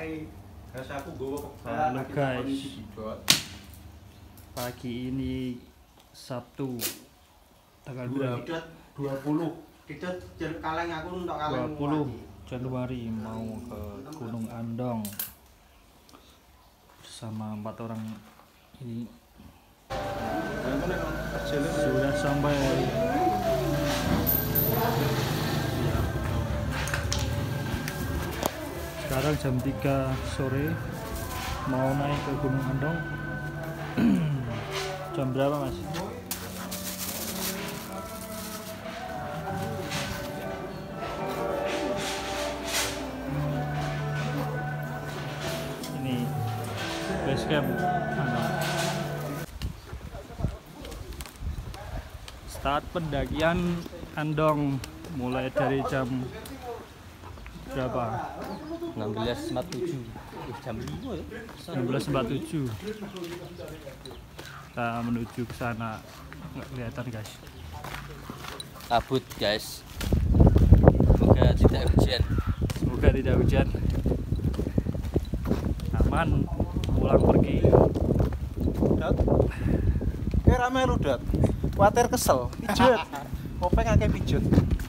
Halo guys, pagi ini Sabtu tanggal 20 Januari mau ke Gunung Andong bersama 4 orang ini. Sudah sampai sekarang jam 3 sore, mau naik ke Gunung Andong. Jam berapa mas? Ini base camp Andong. Start pendakian Andong mulai dari jam berapa? 16.47 jam 5 ya? 16.47. Kita menuju ke sana, nggak kelihatan guys. Kabut guys, semoga tidak hujan. Semoga tidak hujan. Aman pulang pergi. Dat, kayak rame lu dat. Kuatir kesel, pijet. Kopeng akeh pijet.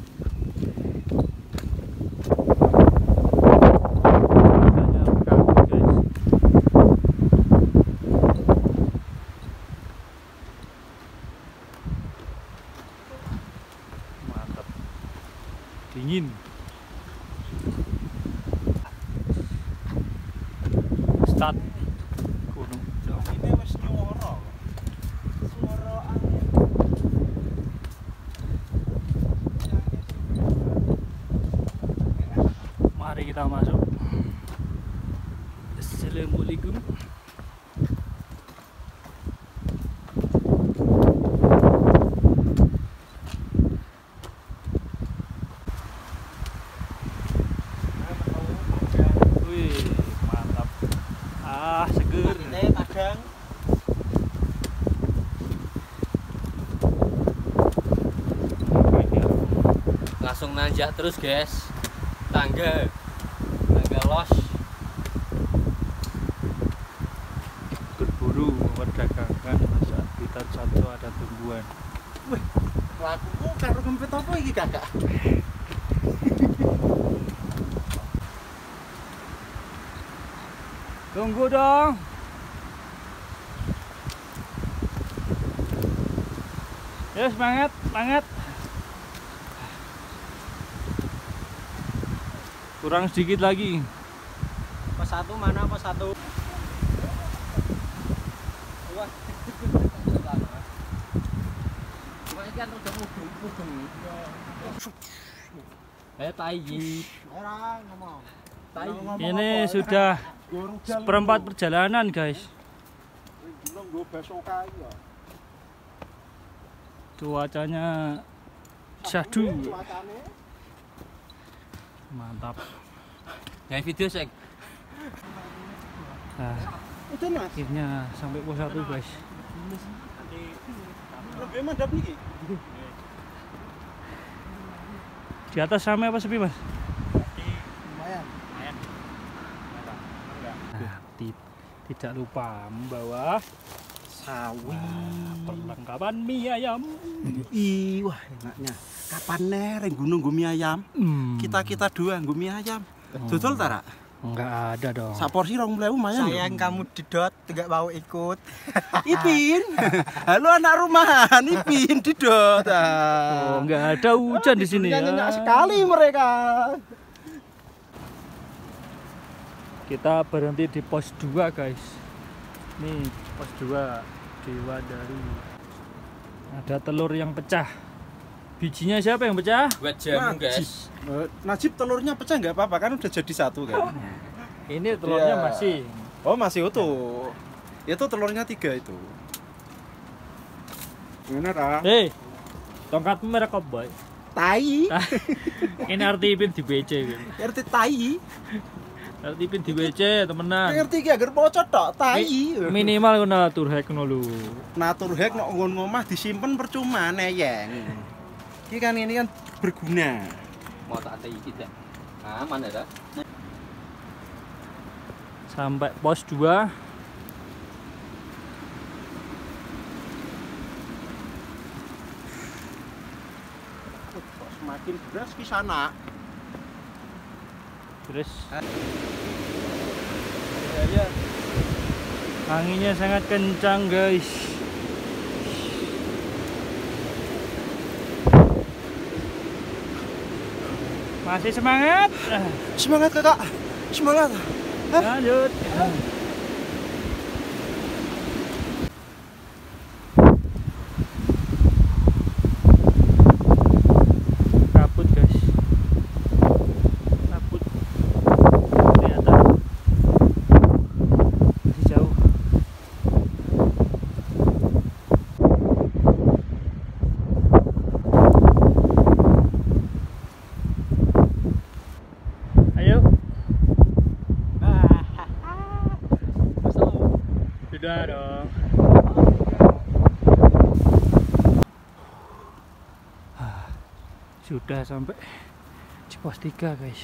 Mantap, dingin. Start Gunung Andong. Ini wis nyuara. Suara angin. Mari kita masuk. Assalamualaikum. Wih, mantap. Seger. Ini kadang Langsung nanjak terus guys, tangga los. Berburu memperdagangkan saat habitat satwa dan tumbuhan. wih, lakuku karo kempet apa iki kakak? Tunggu dong. Ya semangat, semangat. Kurang sedikit lagi. Pos 1 mana pos 1? Wah. Ini kan udah mudeng. Tai. Ora ngomong. Ini sudah seperempat perjalanan guys. Gunung go besoka iki ya. Cuacanya syahdu. Cuacane Mantap. Kayak video sih. Nah, udah Mas. akhirnya sampai pos 1 guys. Lebih mandap niki. Di atas sampai apa sepi mas? Lumayan. Nah, tidak lupa membawa Sawi. perlengkapan mie ayam. Ih, wah enaknya. Kapan nih gunung gue mie ayam? Kita dua gue mie ayam. Dodol ta, Rak? Enggak ada dong. Sak porsi 20.000 lumayan. Sayang kamu didot, tidak mau ikut. Ipin. Halo anak rumahan, Ipin didot. Oh, enggak ada hujan di sini ya. Nyenyak sekali mereka. Kita berhenti di pos 2 guys. Nih pos 2 Dewa Dari. Ada telur yang pecah. Bijinya siapa yang pecah? Buat jamu guys. Najib telurnya pecah nggak apa-apa kan udah jadi satu kan. Ini telurnya Iya. masih. Oh masih utuh. Itu telurnya 3 itu. Gimana Ra? Tongkatmu merek apa? Tai. Ini arti ipin di BC gitu. RT tai. Arti ipin di BC temenan. RT ki agar bocot tok tai. Minimal kena turhek ngono lho. Naturhek nek nggon ngomah disimpen percuma neyeng. Iki kan ini kan berguna. Mau tak tai tidak. Aman ya, Rak? sampai pos 2. Semakin deras ke sana. Terus ya, anginnya sangat kencang guys. Masih semangat? Semangat kakak, semangat. Lanjut. Kabut guys, kabut. Ternyata masih jauh. Ayo. Sudah dong. Sudah sampai di pos 3 guys.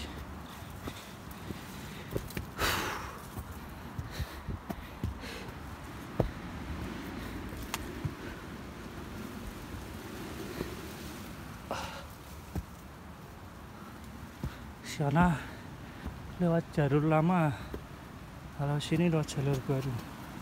Sana lewat jalur lama, kalau sini lewat jalur baru.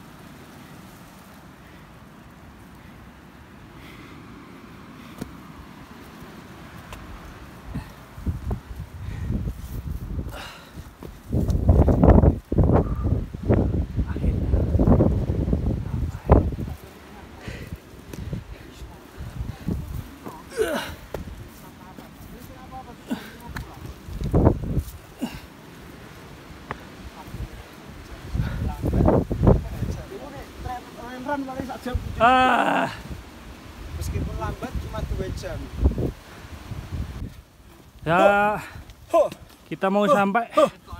Meskipun lambat cuma 2 jam. Ya, kita mau sampai,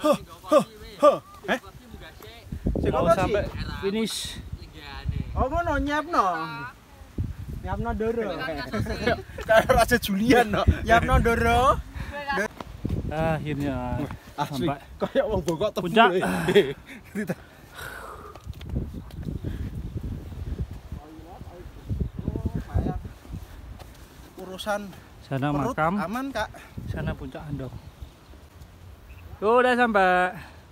mau sampai finish. Oh ngono nyiapno. Nyiapno ndoro. Kayak Raja Julian no. Nyiapno ndoro. Akhirnya Asli, sampai kayak wong bokok tebu. puncak. Urusan Sana perut makam, aman kak. sana puncak Andong. Udah sampai.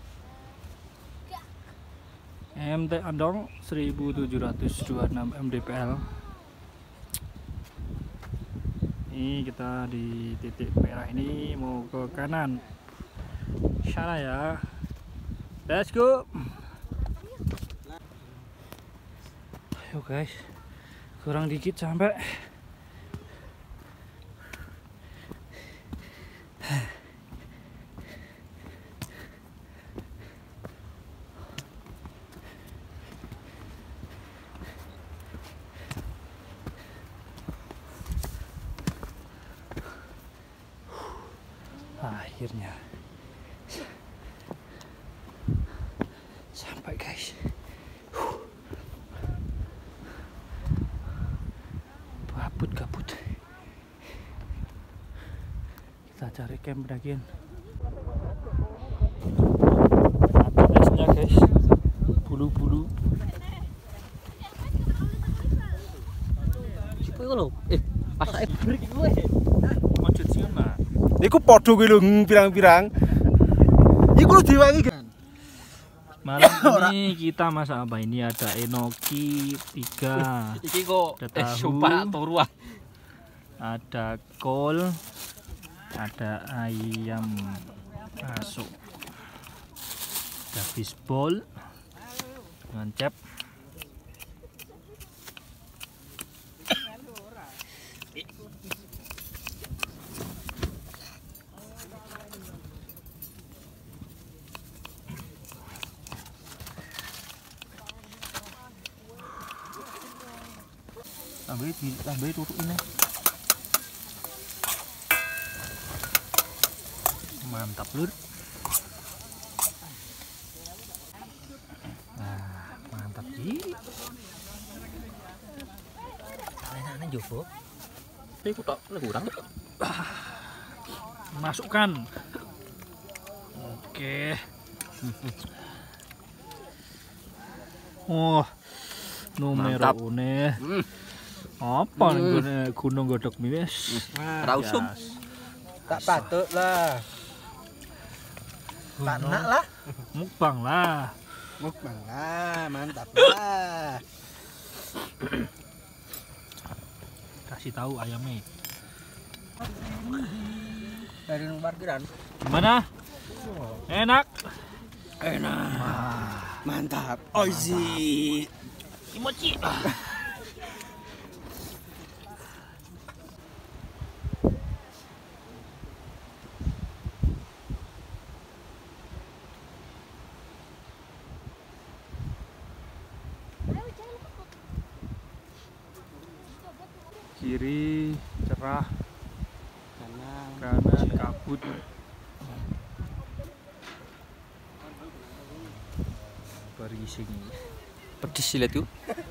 MT Andong 1726 mdpl. Ini kita di titik merah ini mau ke kanan. Sana ya. Let's go. Ayo guys. Kurang dikit sampai. Akhirnya sampai guys. Kabut. Kita cari camp pendakian. Ada esnya guys. Bulu-bulu. Pasake break kowe. Ojo cium lah. Iku podo kuwi lho pirang-pirang. Iku lho diwangi. Malam ini kita masak apa ini? Ada enoki 3. Iki kok Ada tahu. sumpah turu ah. Ada kol, ada ayam masuk, ada fishball dengan cap. Tambah tutup ini. Mantap lur. Nah, mantap sih. Enak-enak Jopo. Iku tok kurang. Masukkan. Oke. Oh, numero Mantap. une. Apa nih gunung godok miwis? Rausum. Tak patut lah. Tak nak lah. Mukbang lah. Mukbang lah, mantap lah. Kasih tahu ayamnya. Dari parkiran. Gimana? Enak. Enak. Mantap. Oishi. Kimochi. Kiri cerah, kanan kabut. Berising. Pedes sih itu.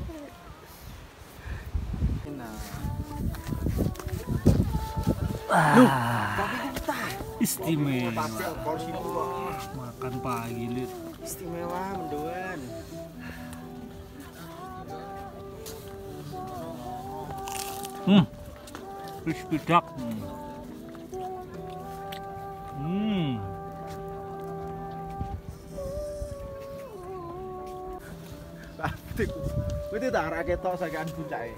Istimewa. Makan pagi lit. Istimewa mendoan. Crispy duck. Kuwi tak arek ketok sakean puncake.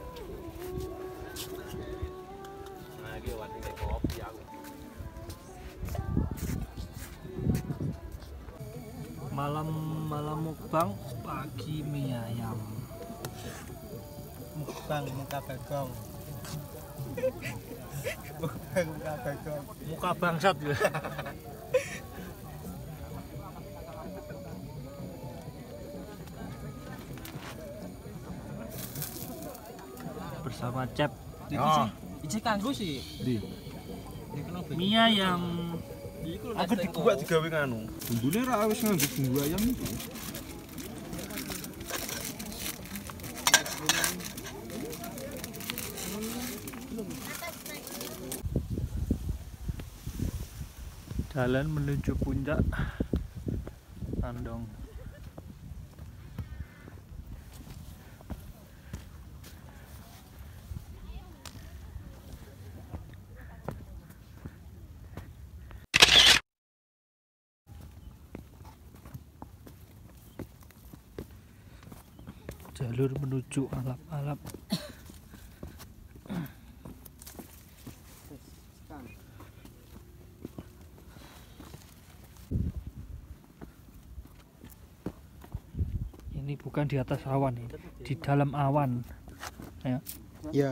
Malam mukbang, pagi mie ayam. Mukbang muka bagong. Mukbang muka bagong. Muka bangsat ya. Bersama Cep. Ije kanggo sih. Mie ayam. Aku dibuat digawe nganu. Bumbune ra wis nganggo bumbu ayam itu. Jalan menuju puncak Andong. Jalur menuju alap-alap. Ini bukan di atas awan, ini di dalam awan. Ya. Ya.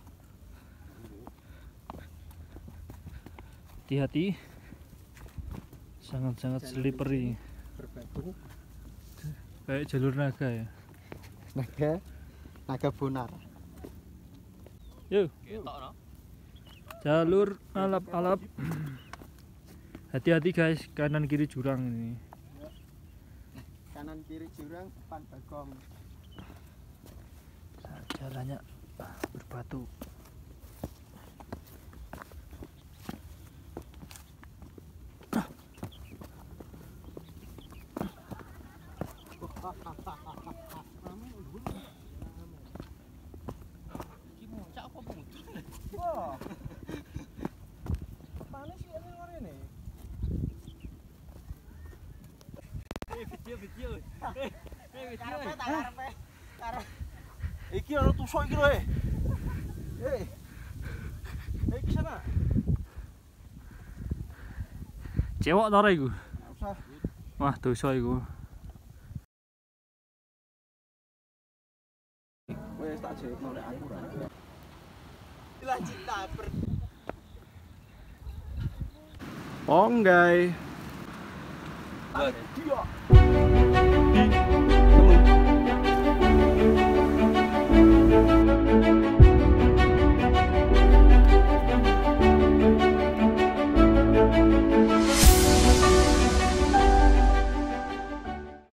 Hati-hati. Sangat-sangat slippery. Berbatu. Kayak jalur naga ya. Naga bonar. Yuk. Jalur alap-alap. Hati-hati guys, kanan kiri jurang ini. Kanan kiri jurang, depan bagong. Jalannya berbatu. Wah. Panas sih ini luar ini. Video. Iki ana tusuk iki lho. Iki sana. Cewek ta ora iku? Usah. Wah, dosa iku. Wes tak jekno lek aku ra. Lah cinta ber. Ponggai. Dia.